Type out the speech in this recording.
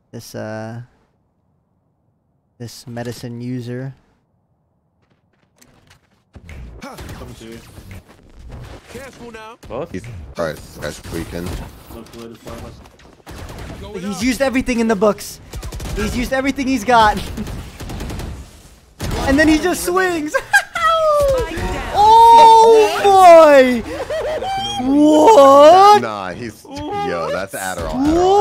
this this medicine user. Coming to you. Careful now. What? Alright, this guy's tweaking. He's used everything in the books. He's used everything he's got. And then he just swings. Oh boy! What? Nah, he's... Yo, that's Adderall.